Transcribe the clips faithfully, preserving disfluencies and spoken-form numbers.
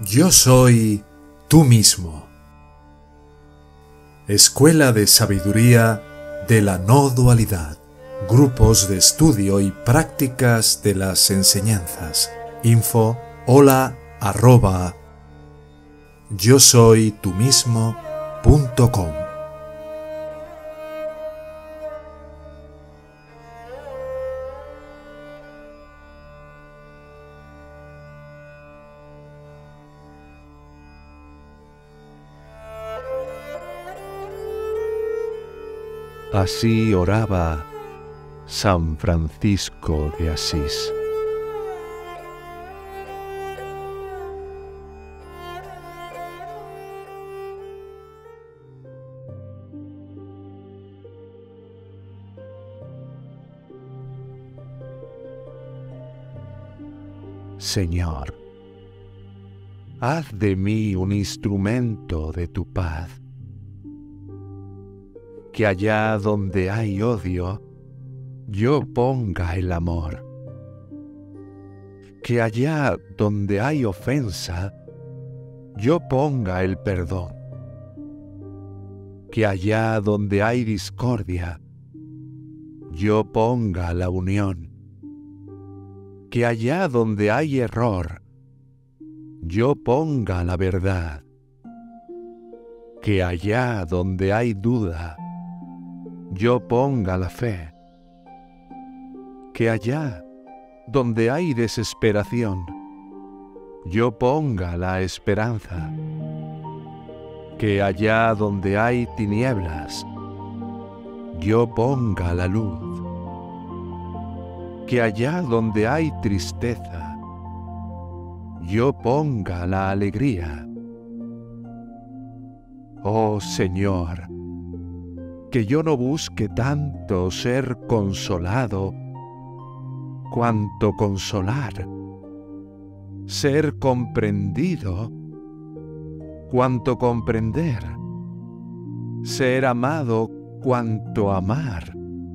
Yo soy tú mismo. Escuela de Sabiduría de la No Dualidad. Grupos de estudio y prácticas de las enseñanzas. Info hola arroba yo soy tú mismo punto com. Así oraba San Francisco de Asís. Señor, haz de mí un instrumento de tu paz. Que allá donde hay odio, yo ponga el amor. Que allá donde hay ofensa, yo ponga el perdón. Que allá donde hay discordia, yo ponga la unión. Que allá donde hay error, yo ponga la verdad. Que allá donde hay duda, yo ponga la fe. Que allá donde hay desesperación, yo ponga la esperanza. Que allá donde hay tinieblas, yo ponga la luz. Que allá donde hay tristeza, yo ponga la alegría. Oh Señor, que yo no busque tanto ser consolado cuanto consolar, ser comprendido cuanto comprender, ser amado cuanto amar,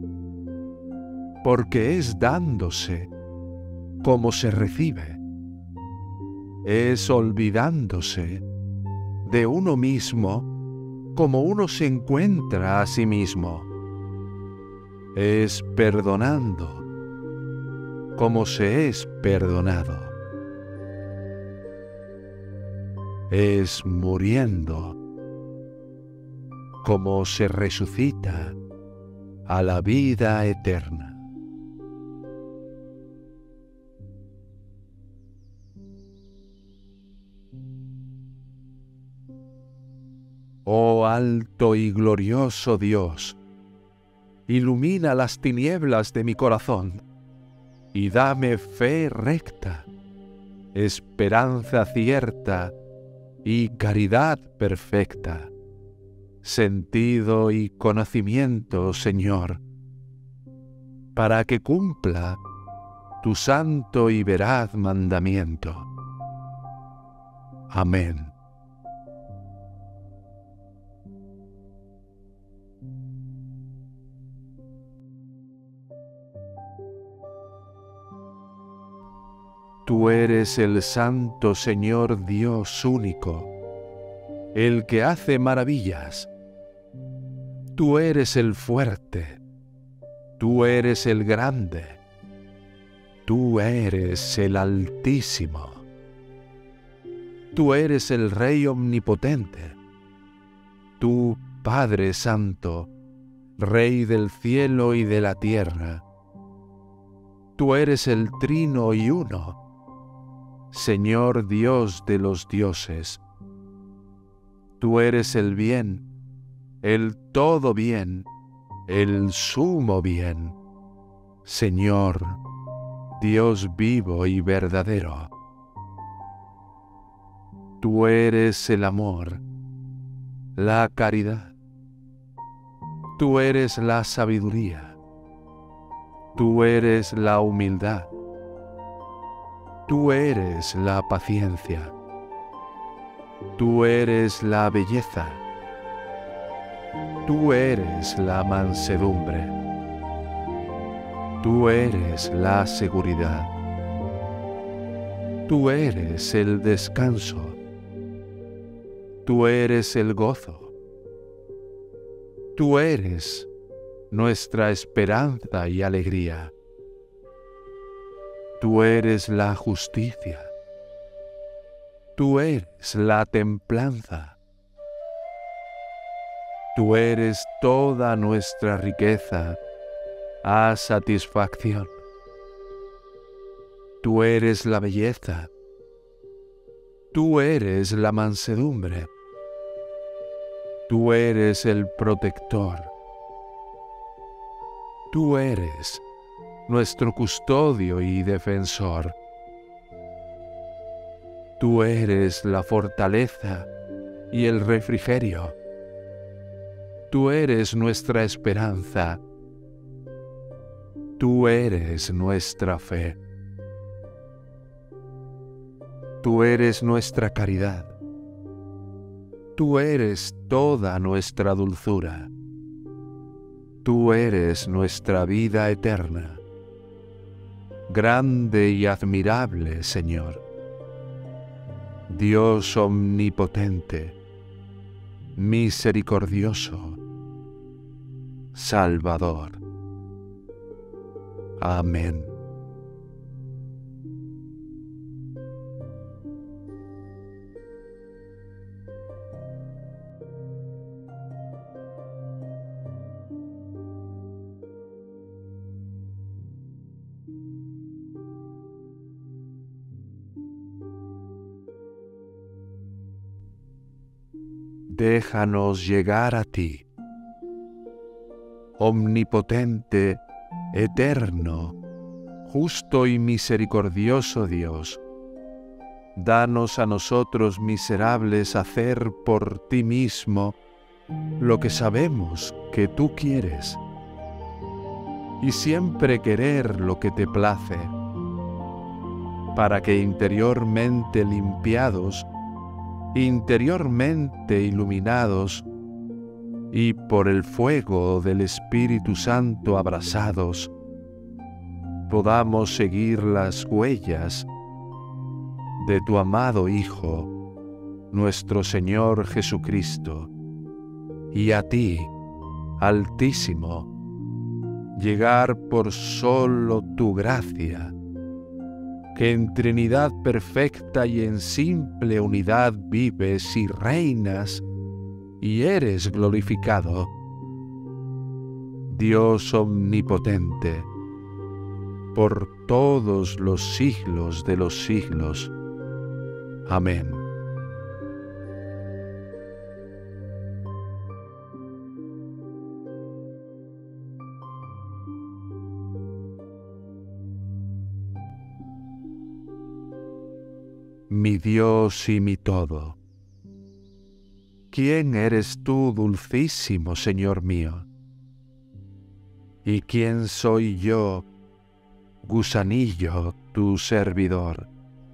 porque es dándose como se recibe, es olvidándose de uno mismo como uno se encuentra a sí mismo, es perdonando como se es perdonado, es muriendo como se resucita a la vida eterna. Oh alto y glorioso Dios, ilumina las tinieblas de mi corazón y dame fe recta, esperanza cierta y caridad perfecta, sentido y conocimiento, Señor, para que cumpla tu santo y veraz mandamiento. Amén. Tú eres el Santo Señor Dios único, el que hace maravillas. Tú eres el fuerte, tú eres el grande, tú eres el Altísimo. Tú eres el Rey omnipotente, tú, Padre Santo, Rey del cielo y de la tierra. Tú eres el Trino y Uno, Señor Dios de los dioses. Tú eres el bien, el todo bien, el sumo bien, Señor, Dios vivo y verdadero. Tú eres el amor, la caridad. Tú eres la sabiduría. Tú eres la humildad. Tú eres la paciencia, tú eres la belleza, tú eres la mansedumbre, tú eres la seguridad, tú eres el descanso, Tú eres el gozo. Tú eres nuestra esperanza y alegría. Tú eres la justicia. Tú eres la templanza. Tú eres toda nuestra riqueza a satisfacción. Tú eres la belleza. Tú eres la mansedumbre. Tú eres el protector. Tú eres nuestro custodio y defensor. Tú eres la fortaleza y el refrigerio. Tú eres nuestra esperanza. Tú eres nuestra fe. Tú eres nuestra caridad. Tú eres toda nuestra dulzura. Tú eres nuestra vida eterna. Grande y admirable Señor. Dios omnipotente, misericordioso, Salvador. Amén. Déjanos llegar a ti, omnipotente, eterno, justo y misericordioso Dios. Danos a nosotros miserables hacer por ti mismo lo que sabemos que tú quieres, y siempre querer lo que te place, para que interiormente limpiados, interiormente iluminados y por el fuego del Espíritu Santo abrasados, podamos seguir las huellas de tu amado Hijo, nuestro Señor Jesucristo, y a ti, Altísimo, llegar por solo tu gracia, que en Trinidad perfecta y en simple unidad vives y reinas y eres glorificado. Dios omnipotente, por todos los siglos de los siglos. Amén. Mi Dios y mi todo. ¿Quién eres tú, dulcísimo Señor mío? ¿Y quién soy yo, gusanillo, tu servidor?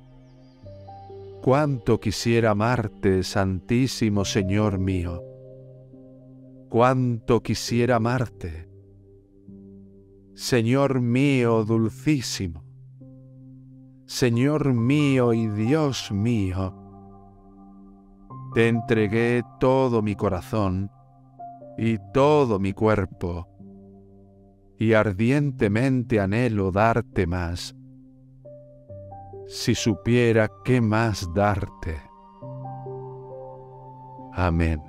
Cuánto quisiera amarte, Santísimo Señor mío. Cuánto quisiera amarte. Señor mío dulcísimo. Señor mío y Dios mío, te entregué todo mi corazón y todo mi cuerpo, y ardientemente anhelo darte más. Si supiera qué más darte. Amén.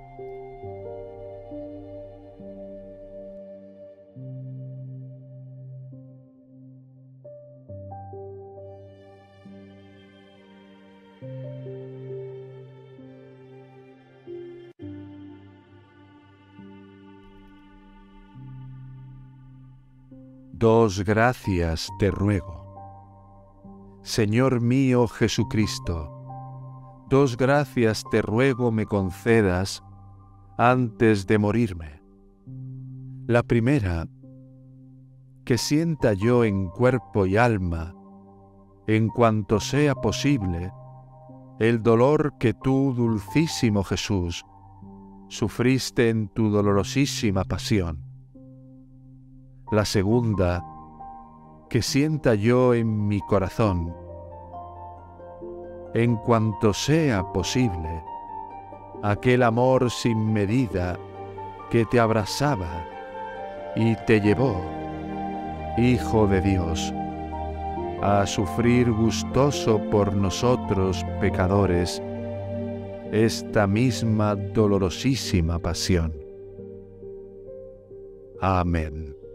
Dos gracias te ruego. Señor mío Jesucristo, dos gracias te ruego me concedas antes de morirme. La primera, que sienta yo en cuerpo y alma, en cuanto sea posible, el dolor que tú, dulcísimo Jesús, sufriste en tu dolorosísima pasión. La segunda, que sienta yo en mi corazón, en cuanto sea posible, aquel amor sin medida que te abrazaba y te llevó, Hijo de Dios, a sufrir gustoso por nosotros pecadores esta misma dolorosísima pasión. Amén.